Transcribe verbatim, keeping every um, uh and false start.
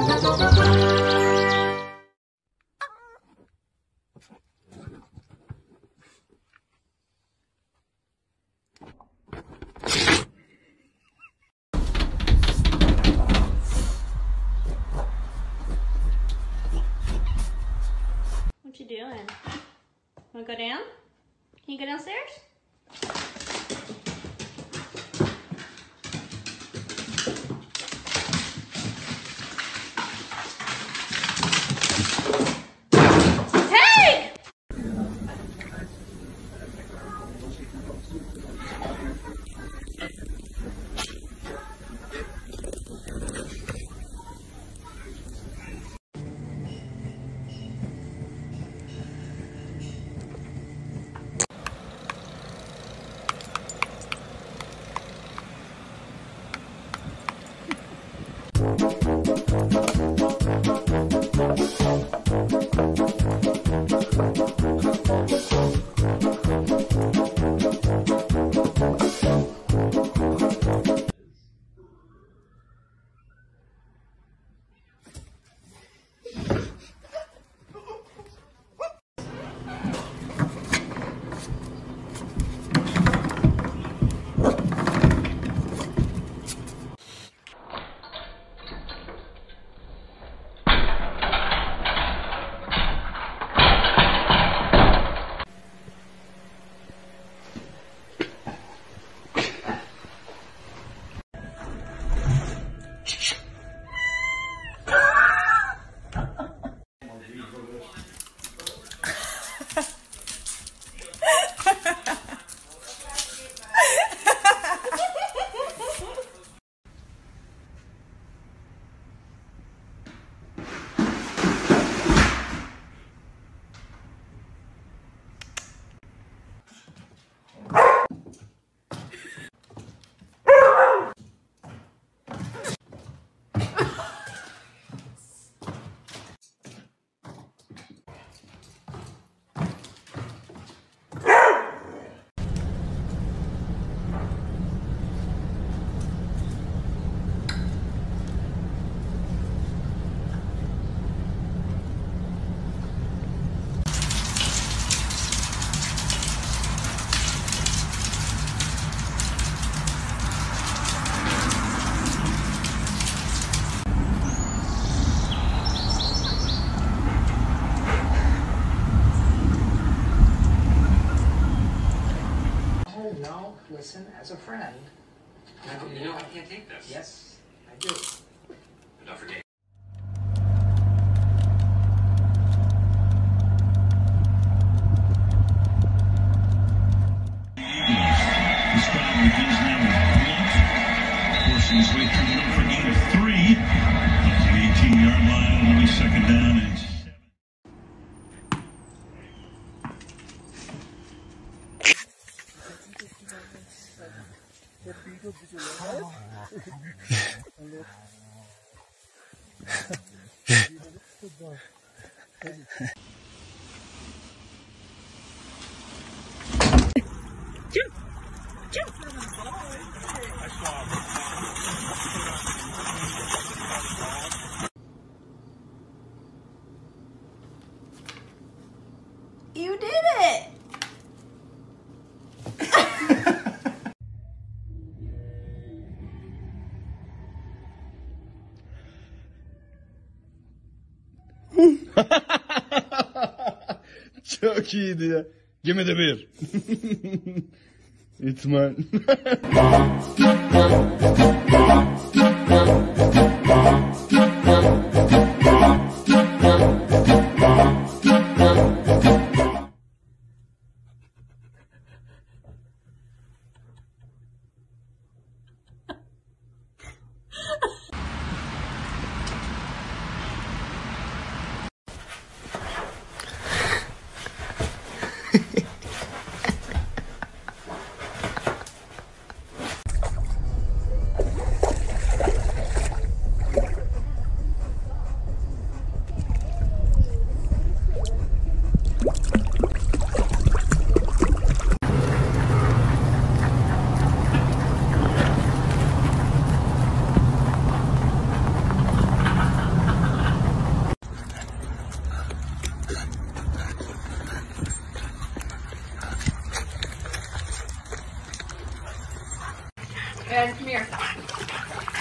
What you doing? Wanna go down? Can you go downstairs? Listen as a friend. You know I can't take this. Yes, I do. But don't forget. This time with his name is Blunt, forcing his way through the for gain of three. Up to the eighteen-yard line, only second down and seven. You did it! Çok iyiydi ya. Give me the beer. It's mine. And come here.